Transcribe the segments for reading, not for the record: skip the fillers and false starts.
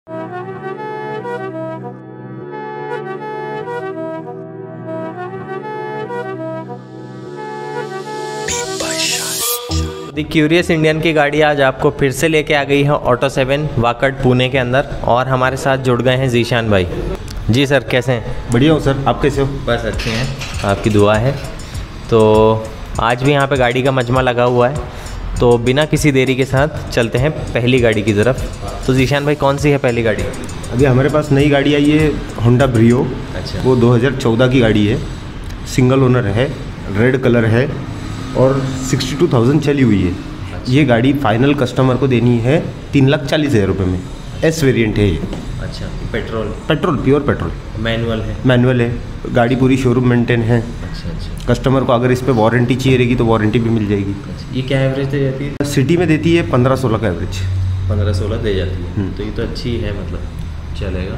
The curious Indian की गाड़ी आज आपको फिर से लेके आ गई है ऑटो 7 वाकड पुणे के अंदर, और हमारे साथ जुड़ गए हैं जीशान भाई। जी सर, कैसे हैं? बढ़िया हो सर, आप कैसे हो? बस अच्छे हैं, आपकी दुआ है। तो आज भी यहाँ पे गाड़ी का मजमा लगा हुआ है, तो बिना किसी देरी के साथ चलते हैं पहली गाड़ी की तरफ। तो जीशान भाई, कौन सी है पहली गाड़ी? अभी हमारे पास नई गाड़ी आई है होंडा ब्रियो। अच्छा। वो 2014 की गाड़ी है, सिंगल ओनर है, रेड कलर है और 62,000 चली हुई है। अच्छा। ये गाड़ी फाइनल कस्टमर को देनी है 3,40,000 रुपये में। एस वेरिएंट है ये। अच्छा, petrol? Petrol, pure petrol. Manual है? मैनुअल है। गाड़ी पूरी शोरूम मेंटेन है। अच्छा अच्छा। कस्टमर को अगर इस पर वारंटी चाहिए रहेगी तो वारंटी भी मिल जाएगी। अच्छा, ये क्या एवरेज दे जाती है? सिटी में देती है 15-16 का एवरेज। 15-16 दे जाती है, तो ये तो अच्छी है, मतलब चलेगा।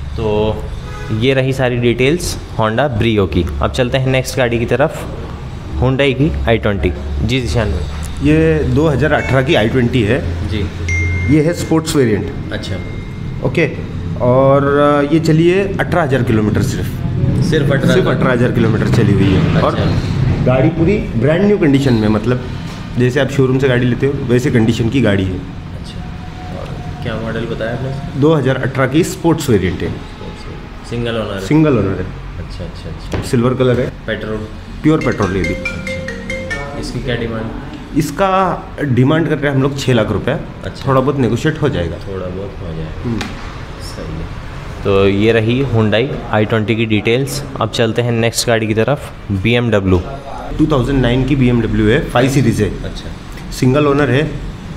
तो ये रही सारी डिटेल्स होंडा ब्रियो की। अब चलते हैं नेक्स्ट गाड़ी की तरफ, हुंडई की i20। जी जीशान भाई। ये 2018 की i20 है जी। ये है स्पोर्ट्स वेरिएंट। अच्छा। ओके। और ये चलिए 18,000 किलोमीटर सिर्फ 18,000 किलोमीटर चली हुई है। अच्छा। और गाड़ी पूरी ब्रांड न्यू कंडीशन में, मतलब जैसे आप शोरूम से गाड़ी लेते हो वैसे कंडीशन की गाड़ी है। अच्छा। और क्या मॉडल बताया आपने? 2018 की स्पोर्ट्स वेरिएंट है। Single owner? सिंगल ओनर है। अच्छा अच्छा अच्छा। सिल्वर कलर है। पेट्रोल? प्योर पेट्रोल ये भी। अच्छा। इसकी क्या डिमांड? इसका डिमांड कर रहे हैं हम लोग 6 लाख रुपये। अच्छा। थोड़ा बहुत नेगोशिएट हो जाएगा। थोड़ा बहुत हो जाएगा। सही है। तो ये रही हुंडई i20 की डिटेल्स। अब चलते हैं नेक्स्ट गाड़ी की तरफ, BMW। 2009 की BMW है, 5 सीरीज़ है। अच्छा। सिंगल ओनर है,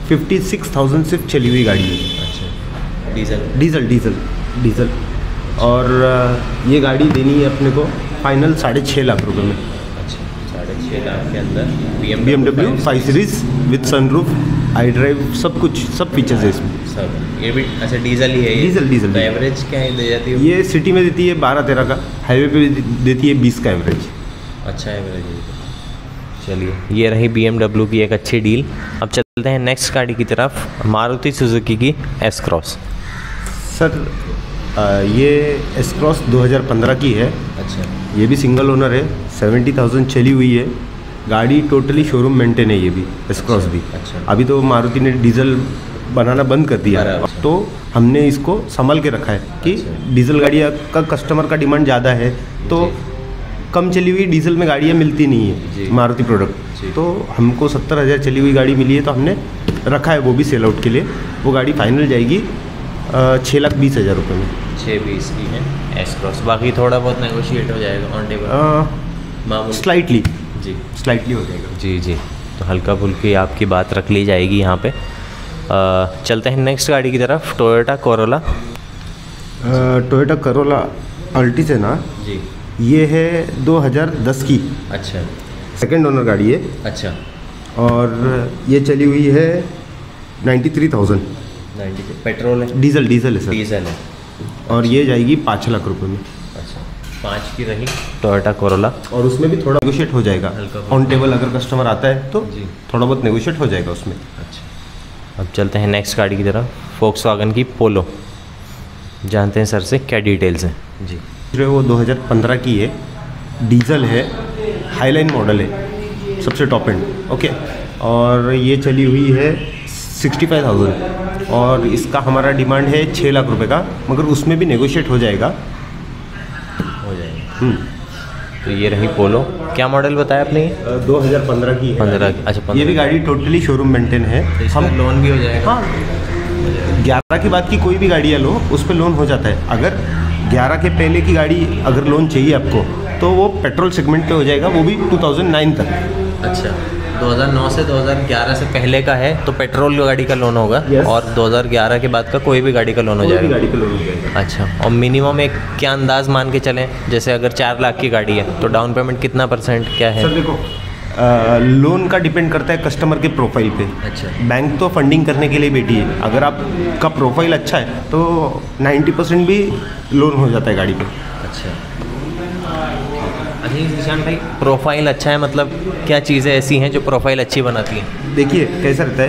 56,000 सिर्फ चली हुई गाड़ी है। अच्छा। डीजल? Diesel diesel diesel. और ये गाड़ी देनी है अपने को फाइनल 6.5 लाख रुपए में। अच्छा, 6.5 लाख के अंदर BMW 5 series with sunroof, iDrive, सब कुछ, सब फीचर्स है इसमें। सब ये भी? अच्छा, डीजल ही है ये? डीजल। तो एवरेज क्या है दे जाती है? ये सिटी में देती है 12-13 का, हाईवे पे देती है 20 का एवरेज। अच्छा एवरेज है। चलिए, ये रही BMW की एक अच्छी डील। अब चलते हैं नेक्स्ट गाड़ी की तरफ, मारुति सुजुकी की एस क्रॉस। सर ये एस क्रॉस 2015 की है। अच्छा। ये भी सिंगल ओनर है, 70,000 चली हुई है। गाड़ी टोटली शोरूम मेंटेन है ये भी, एस क्रॉस भी। अच्छा। अभी तो मारुति ने डीजल बनाना बंद कर दिया है, अच्छा। तो हमने इसको संभाल के रखा है कि अच्छा। डीजल गाड़ियाँ का कस्टमर का डिमांड ज़्यादा है, तो कम चली हुई डीजल में गाड़ियाँ मिलती नहीं है मारुति प्रोडक्ट। तो हमको 70,000 चली हुई गाड़ी मिली है, तो हमने रखा है वो भी सेल आउट के लिए। वो गाड़ी फाइनल जाएगी 6,20,000 रुपये में। 6,20 की है एस क्रॉस। बाकी थोड़ा बहुत नेगोशिएट हो जाएगा ऑन टेबल? मामूली? स्लाइटली जी, स्लाइटली हो जाएगा। जी जी। तो हल्का फुल्की आपकी बात रख ली जाएगी यहाँ पे। चलते हैं नेक्स्ट गाड़ी की तरफ, Toyota Corolla. Toyota Corolla Altis है ना जी। ये है 2010 की, अच्छा। सेकंड ओनर गाड़ी है। अच्छा। और ये चली हुई है 93,000। 90? पेट्रोल है? डीजल है सर। डीजल है। और ये जाएगी 5 लाख रुपए में। अच्छा, 5 की रही टोयोटा कोरोला। और उसमें भी थोड़ा नेगोशिएट हो जाएगा, हल्का ऑन टेबल अगर कस्टमर आता है तो जी। थोड़ा बहुत नेगोशिएट हो जाएगा उसमें। अच्छा। अब चलते हैं नेक्स्ट गाड़ी की तरफ, फोक्सवैगन की पोलो। जानते हैं सर से क्या डिटेल्स हैं? जी। जो वो 2015 की है, डीजल है, हाईलाइन मॉडल है, सबसे टॉप एंड। ओके। और ये चली हुई है 65,000। और इसका हमारा डिमांड है 6 लाख रुपए का, मगर उसमें भी नेगोशिएट हो जाएगा। हो जाएगा। तो ये रही पोलो। क्या मॉडल बताया आपने? 2015 की है। 15? अच्छा, 15। ये भी गाड़ी टोटली शोरूम मेंटेन है। हम लोन भी हो जाएगा? हाँ, 11 की बाद की कोई भी गाड़ियाँ लो उस पर लोन हो जाता है। अगर 11 के पहले की गाड़ी अगर लोन चाहिए आपको, तो वो पेट्रोल सेगमेंट पे हो जाएगा, वो भी 2009 तक। अच्छा, 2009 से 2011 से पहले का है तो पेट्रोल गाड़ी का लोन होगा। Yes. और 2011 के बाद का कोई भी गाड़ी का लोन हो कोई भी जाएगा? गाड़ी का लोन हो जाएगा। अच्छा। और मिनिमम एक क्या अंदाज मान के चलें, जैसे अगर 4 लाख की गाड़ी है तो डाउन पेमेंट कितना % क्या है? सर देखो, लोन का डिपेंड करता है कस्टमर के प्रोफाइल पे। अच्छा। बैंक तो फंडिंग करने के लिए बैठी है, अगर आपका प्रोफाइल अच्छा है तो 90% भी लोन हो जाता है गाड़ी पे। अच्छा। अच्छा निशान भाई, प्रोफाइल अच्छा है मतलब क्या चीज़ें ऐसी हैं जो प्रोफाइल अच्छी बनाती हैं? देखिए कैसा रहता है,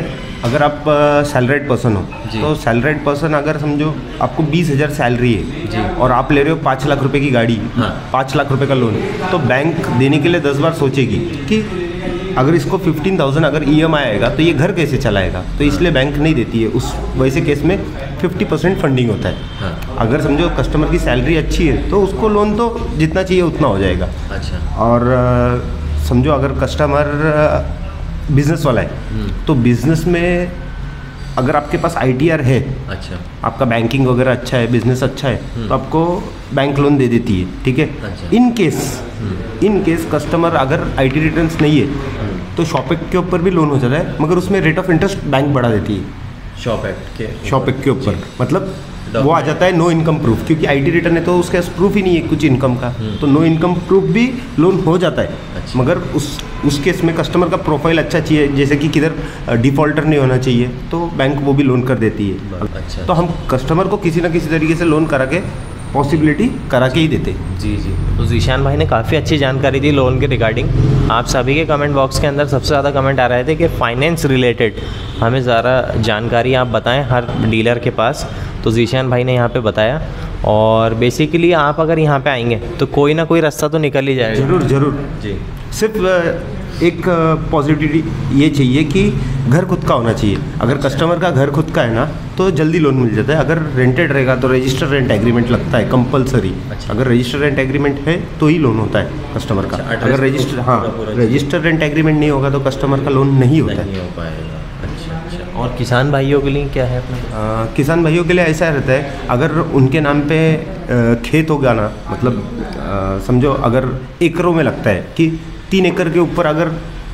अगर आप सैलरीड पर्सन हो तो सैलरीड पर्सन अगर समझो आपको 20,000 सैलरी है और आप ले रहे हो 5 लाख रुपए की गाड़ी, 5 लाख रुपए का लोन, तो बैंक देने के लिए 10 बार सोचेगी कि अगर इसको 15,000 अगर EMI आएगा तो ये घर कैसे चलाएगा, तो इसलिए बैंक नहीं देती है। उस वैसे केस में 50% फंडिंग होता है। अगर समझो कस्टमर की सैलरी अच्छी है तो उसको लोन तो जितना चाहिए उतना हो जाएगा। अच्छा। और समझो अगर कस्टमर बिजनेस वाला है तो बिजनेस में अगर आपके पास ITR है, अच्छा, आपका बैंकिंग वगैरह अच्छा है, बिजनेस अच्छा है, तो आपको बैंक लोन दे देती है, ठीक है। अच्छा। इन केस कस्टमर अगर IT रिटर्न्स नहीं है तो शॉप एक्ट के ऊपर भी लोन हो जाता है, मगर उसमें रेट ऑफ इंटरेस्ट बैंक बढ़ा देती है शॉप एक्ट के ऊपर। मतलब वो आ जाता है नो इनकम प्रूफ, क्योंकि IT रिटर्न है तो उसके पास प्रूफ ही नहीं है कुछ इनकम का, तो नो इनकम प्रूफ भी लोन हो जाता है। अच्छा। मगर उस केस में कस्टमर का प्रोफाइल अच्छा चाहिए, जैसे कि किधर डिफॉल्टर नहीं होना चाहिए, तो बैंक वो भी लोन कर देती है। अच्छा। तो हम कस्टमर को किसी ना किसी तरीके से लोन करा के पॉसिबिलिटी करा के ही देते। जी। तो ज़ीशान भाई ने काफ़ी अच्छी जानकारी दी लोन के रिगार्डिंग। आप सभी के कमेंट बॉक्स के अंदर सबसे ज़्यादा कमेंट आ रहे थे कि फाइनेंस रिलेटेड हमें ज़रा जानकारी आप बताएं हर डीलर के पास, तो ज़ीशान भाई ने यहाँ पे बताया। और बेसिकली आप अगर यहाँ पे आएंगे तो कोई ना कोई रास्ता तो निकल ही जाएगा। ज़रूर जी। सिर्फ एक पॉजिटिविटी ये चाहिए कि घर खुद का होना चाहिए। अगर कस्टमर का घर खुद का है ना तो जल्दी लोन मिल जाता है। अगर रेंटेड रहेगा तो रजिस्टर रेंट एग्रीमेंट लगता है कंपलसरी। अच्छा। अगर रजिस्टर रेंट एग्रीमेंट है तो ही लोन होता है कस्टमर का। अच्छा, अगर रजिस्टर रेंट एग्रीमेंट नहीं होगा तो कस्टमर का लोन नहीं होता है। और किसान भाइयों के लिए क्या है अपना? किसान भाइयों के लिए ऐसा रहता है, अगर उनके नाम पे खेत होगा ना, मतलब समझो अगर एकड़ों में लगता है कि 3 एकड़ के ऊपर अगर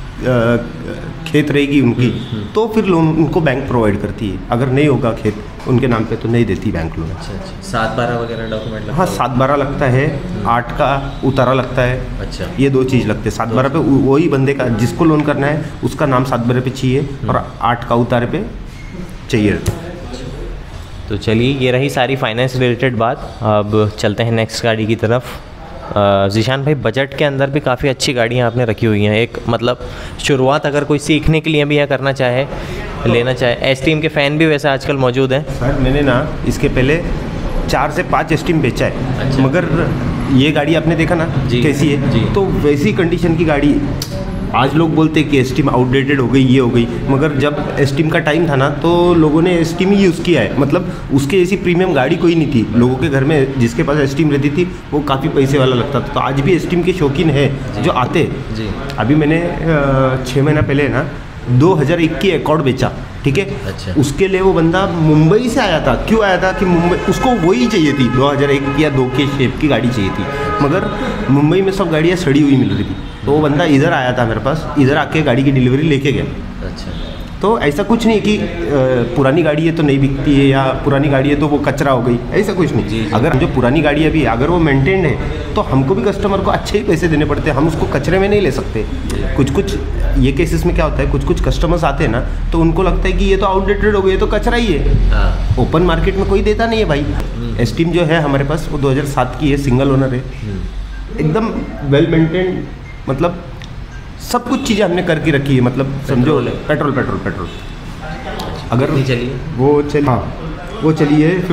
खेत रहेगी उनकी, तो फिर लोन उनको बैंक प्रोवाइड करती है। अगर नहीं होगा खेत उनके नाम पे तो नहीं देती बैंक लोन। अच्छा। 7/12 वगैरह डॉक्यूमेंट लगता है? हाँ, 7/12 लगता है, 8 का उतारा लगता है। अच्छा। ये 2 चीज़ लगते हैं। 7/12 पे वही बंदे का जिसको लोन करना है उसका नाम 7/12 पे चाहिए और 8 का उतारे पे चाहिए। तो चलिए, ये रही सारी फाइनेंस रिलेटेड बात। अब चलते हैं नेक्स्ट गाड़ी की तरफ। ज़ीशान भाई, बजट के अंदर भी काफ़ी अच्छी गाड़ियाँ आपने रखी हुई हैं। एक मतलब शुरुआत अगर कोई सीखने के लिए भी यह करना चाहे, लेना चाहे, एस्टीम के फ़ैन भी वैसे आजकल मौजूद हैं। सर मैंने ना इसके पहले 4 से 5 एस्टीम बेचा है। अच्छा। मगर ये गाड़ी आपने देखा ना कैसी है जी। तो वैसी कंडीशन की गाड़ी। आज लोग बोलते हैं कि एस्टीम आउटडेटेड हो गई, ये हो गई, मगर जब एस्टीम का टाइम था ना तो लोगों ने एस्टीम ही यूज़ किया है। मतलब उसके ऐसी प्रीमियम गाड़ी कोई नहीं थी। लोगों के घर में जिसके पास एस्टीम रहती थी वो काफ़ी पैसे वाला लगता था। तो आज भी एस्टीम के शौकीन है जो आते जी। अभी मैंने 6 महीना पहले ना 2001 की एकॉर्ड बेचा, ठीक है। अच्छा। उसके लिए वो बंदा मुंबई से आया था। क्यों आया था कि मुंबई उसको वही चाहिए थी, 2001 या 2 के शेप की गाड़ी चाहिए थी, मगर मुंबई में सब गाड़ियाँ सड़ी हुई मिल रही थी। तो वो बंदा इधर आया था मेरे पास, इधर आके गाड़ी की डिलीवरी लेके गया। अच्छा। तो ऐसा कुछ नहीं कि पुरानी गाड़ी है तो नहीं बिकती है या पुरानी गाड़ी है तो वो कचरा हो गई, ऐसा कुछ नहीं। जी। अगर जो पुरानी गाड़ी अभी अगर वो मेंटेन्ड है तो हमको भी कस्टमर को अच्छे ही पैसे देने पड़ते हैं। हम उसको कचरे में नहीं ले सकते। कुछ ये केसेस में क्या होता है, कुछ कस्टमर्स आते हैं ना तो उनको लगता है कि ये तो आउटडेटेड हो गई, ये तो कचरा ही है। ओपन मार्केट में कोई देता नहीं है भाई। एस्टीम जो है हमारे पास वो 2007 की है, सिंगल ओनर है, एकदम वेल मेंटेन्ड। मतलब सब कुछ चीज़ें हमने करके रखी है। मतलब समझो पेट्रोल अगर चलिए वो चली है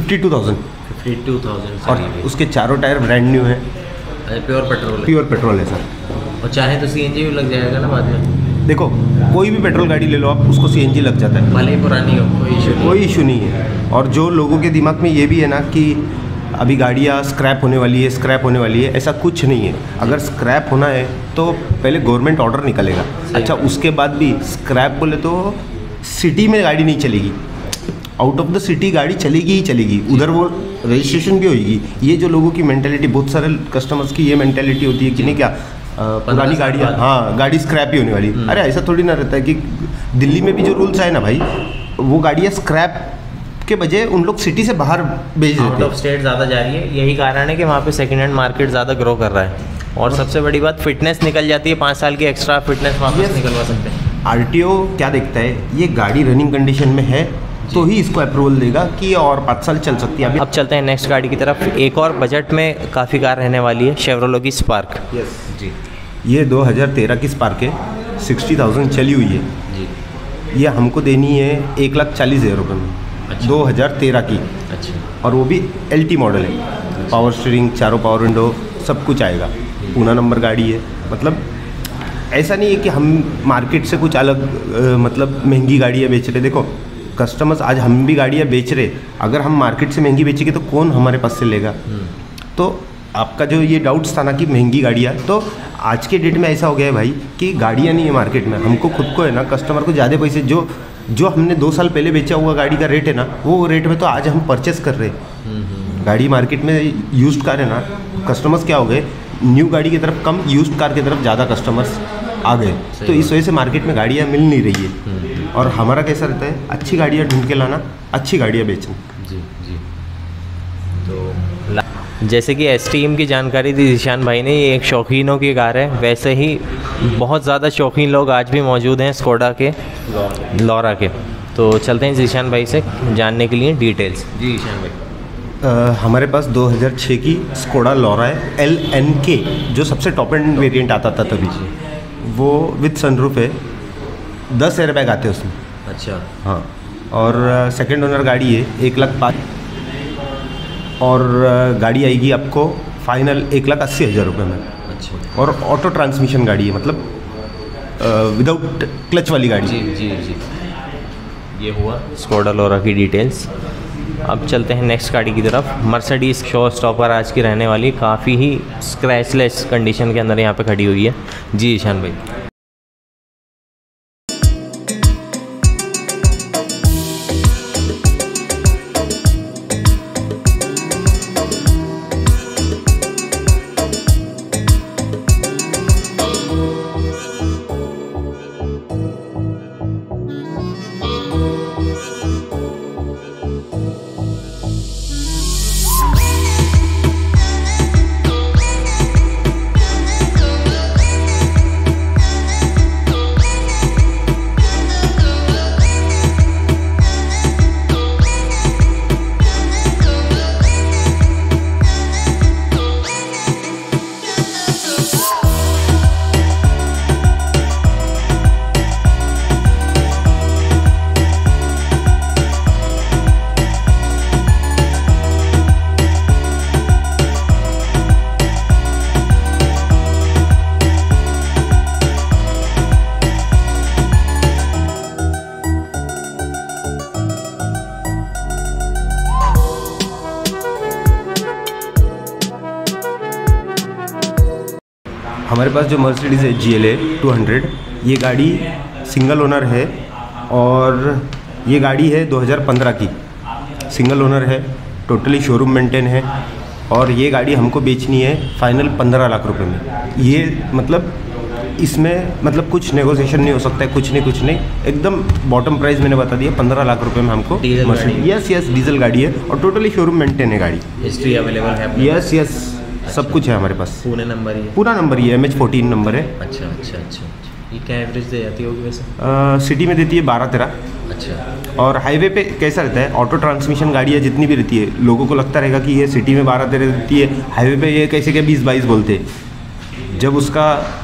52,000 और उसके चारों टायर ब्रांड न्यू है। प्योर पेट्रोल है सर। और चाहे तो CNG भी लग जाएगा ना बाद में। देखो कोई भी पेट्रोल गाड़ी ले लो आप, उसको CNG लग जाता है, भले ही पुरानी हो, कोई इशू नहीं है। और जो लोगों के दिमाग में ये भी है ना कि अभी गाड़ियाँ स्क्रैप होने वाली है, ऐसा कुछ नहीं है। अगर स्क्रैप होना है तो पहले गवर्नमेंट ऑर्डर निकलेगा। अच्छा, उसके बाद भी स्क्रैप बोले तो सिटी में गाड़ी नहीं चलेगी, आउट ऑफ द सिटी गाड़ी चलेगी ही चलेगी, उधर वो रजिस्ट्रेशन भी होगी। ये जो लोगों की मेंटेलिटी, बहुत सारे कस्टमर्स की ये मेंटेलिटी होती है कि नहीं क्या पुरानी गाड़ियाँ, हाँ गाड़ी स्क्रैप ही होने वाली। अरे ऐसा थोड़ी ना रहता है कि दिल्ली में भी जो रूल्स है ना भाई, वो गाड़ियाँ स्क्रैप के बजाय उन लोग सिटी से बाहर भेज देते हैं। आउट ऑफ स्टेट ज़्यादा जा रही है, यही कारण है कि वहाँ पे सेकंड हैंड मार्केट ज़्यादा ग्रो कर रहा है। और सबसे बड़ी बात, फिटनेस निकल जाती है, 5 साल की एक्स्ट्रा फिटनेस वापस निकलवा सकते हैं। RTO क्या देखता है, ये गाड़ी रनिंग कंडीशन में है तो ही इसको अप्रूवल देगा कि और 5 साल चल सकती है। अब चलते हैं नेक्स्ट गाड़ी की तरफ। एक और बजट में काफ़ी कार रहने वाली है, शेवरोलेट की स्पार्क। यस जी। ये 2013 की स्पार्क है, 60,000 चली हुई है जी। ये हमको देनी है 1,40,000 रुपये में। अच्छा। 2013 की। अच्छा। और वो भी LT मॉडल है, पावर स्टीयरिंग, चारों पावर विंडो, सब कुछ आएगा। पूना नंबर गाड़ी है। मतलब ऐसा नहीं है कि हम मार्केट से कुछ अलग मतलब महंगी गाड़ियाँ बेच रहे। देखो कस्टमर्स, आज हम भी गाड़ियाँ बेच रहे, अगर हम मार्केट से महंगी बेचेंगे तो कौन हमारे पास से लेगा। तो आपका जो ये डाउट्स था ना कि महंगी गाड़ियाँ, तो आज के डेट में ऐसा हो गया है भाई कि गाड़ियाँ नहीं है मार्केट में। हमको खुद को है ना, कस्टमर को ज़्यादा पैसे जो हमने 2 साल पहले बेचा हुआ गाड़ी का रेट है ना, वो रेट में तो आज हम परचेस कर रहे हैं। गाड़ी मार्केट में यूज्ड कार है ना, कस्टमर्स क्या हो गए, न्यू गाड़ी की तरफ कम, यूज्ड कार की तरफ ज़्यादा कस्टमर्स आ गए। तो इस वजह से मार्केट में गाड़ियाँ मिल नहीं रही है। और हमारा कैसा रहता है, अच्छी गाड़ियाँ ढूंढ के लाना, अच्छी गाड़ियाँ बेचना। जी जी। तो जैसे कि STM की जानकारी दी ज़ीशान भाई ने, ये एक शौकीनों की कार है। वैसे ही बहुत ज़्यादा शौकीन लोग आज भी मौजूद हैं स्कोडा के, लॉरा के। तो चलते हैं ज़ीशान भाई से जानने के लिए डिटेल्स। जी ज़ीशान भाई, हमारे पास 2006 की स्कोडा लॉरा है, LNK, जो सबसे टॉप एंड वेरिएंट आता था तभी। वो विद सनरूफ है, 10 एयरबैग आते हैं उसमें। अच्छा। हाँ। और सेकंड ओनर गाड़ी है, 1,05,000। और गाड़ी आएगी आपको फाइनल 1,80,000 रुपये में। अच्छा। और ऑटो ट्रांसमिशन गाड़ी है, मतलब विदाउट क्लच वाली गाड़ी। जी जी जी। ये हुआ स्कोडा लॉरा की डिटेल्स। अब चलते हैं नेक्स्ट गाड़ी की तरफ। मर्सिडीज़ शो स्टॉपर आज की रहने वाली, काफ़ी ही स्क्रैचलेस कंडीशन के अंदर यहाँ पे खड़ी हुई है। जी ईशान भाई। हमारे पास जो मर्सिडीज़ है GLA 200, ये गाड़ी सिंगल ओनर है। और ये गाड़ी है 2015 की, सिंगल ओनर है, टोटली शोरूम मेंटेन है। और ये गाड़ी हमको बेचनी है फाइनल 15 लाख रुपए में। ये मतलब इसमें मतलब कुछ नेगोशिएशन नहीं हो सकता है, कुछ नहीं, एकदम बॉटम प्राइस मैंने बता दिया, 15 लाख रुपए में हमको। यस डीजल गाड़ी है और टोटली शोरूम मेंटेन है गाड़ी। हिस्ट्री अवेलेबल है? यस सब कुछ है हमारे पास। पूरे नंबर ही है? पूरा नंबर ही है, MH14 नंबर है। अच्छा। ये क्या एवरेज दे जाती होगी वैसे? सिटी में देती है 12-13। अच्छा। और हाईवे पे कैसा रहता है, ऑटो ट्रांसमिशन गाड़ियाँ जितनी भी रहती है, लोगों को लगता रहेगा कि ये सिटी में 12-13 देती है, हाईवे पे ये कैसे क्या 20-22 बोलते हैं। जब उसका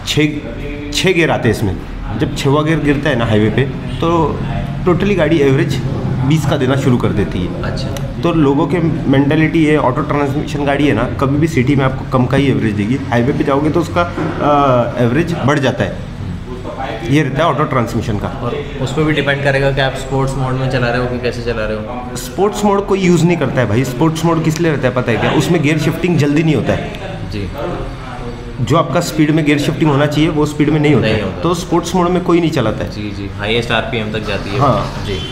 6 गियर आते हैं इसमें, जब 6वां गियर गिरता है ना हाईवे पे, तो टोटली गाड़ी एवरेज 20 का देना शुरू कर देती है। अच्छा। तो लोगों के मेंटालिटी है, ऑटो ट्रांसमिशन गाड़ी है ना, कभी भी सिटी में आपको कम का ही एवरेज देगी, हाईवे पे जाओगे तो उसका एवरेज बढ़ जाता है। ये रहता है ऑटो ट्रांसमिशन का। और उस पर भी डिपेंड करेगा कि आप स्पोर्ट्स मोड में चला रहे हो कि कैसे चला रहे हो। स्पोर्ट्स मोड कोई यूज़ नहीं करता है भाई। स्पोर्ट्स मोड किस लिए रहता है पता है क्या? उसमें गियर शिफ्टिंग जल्दी नहीं होता है जी। जो आपका स्पीड में गियर शिफ्टिंग होना चाहिए वो स्पीड में नहीं होता है। तो स्पोर्ट्स मोड में कोई नहीं चलाता है। जी। हाईएस्ट RPM तक जाती है। हाँ जी।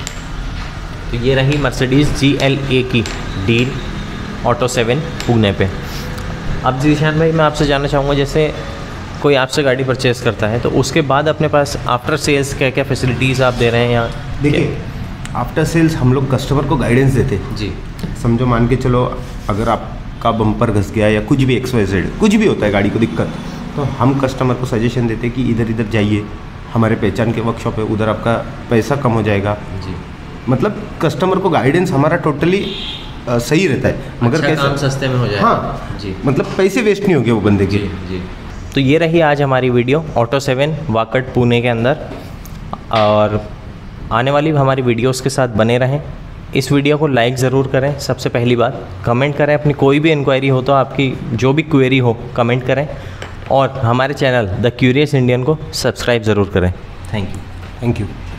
तो ये रही मर्सिडीज़ GLA की डील ऑटो 7 पुणे पे। अब ज़ीशान भाई मैं आपसे जानना चाहूँगा, जैसे कोई आपसे गाड़ी परचेज़ करता है तो उसके बाद अपने पास आफ्टर सेल्स क्या क्या फैसिलिटीज़ आप दे रहे हैं यहाँ? देखिए, आफ्टर सेल्स हम लोग कस्टमर को गाइडेंस देते हैं जी। समझो, मान के चलो अगर आपका बम्पर घस गया या कुछ भी XYZ कुछ भी होता है गाड़ी को दिक्कत, तो हम कस्टमर को सजेशन देते हैं कि इधर इधर जाइए, हमारे पहचान के वर्कशॉप है, उधर आपका पैसा कम हो जाएगा जी। मतलब कस्टमर को गाइडेंस हमारा टोटली सही रहता है। मगर अच्छा, कैसे काम सस्ते में हो जाएगा। हाँ जी। मतलब पैसे वेस्ट नहीं हो गए वो बंदे के। जी। तो ये रही आज हमारी वीडियो ऑटो 7 वाकट पुणे के अंदर। और आने वाली हमारी वीडियोस के साथ बने रहें। इस वीडियो को लाइक ज़रूर करें। सबसे पहली बात, कमेंट करें, अपनी कोई भी इंक्वायरी हो तो आपकी जो भी क्वेरी हो कमेंट करें, और हमारे चैनल द क्यूरियस इंडियन को सब्सक्राइब ज़रूर करें। Thank you. Thank you.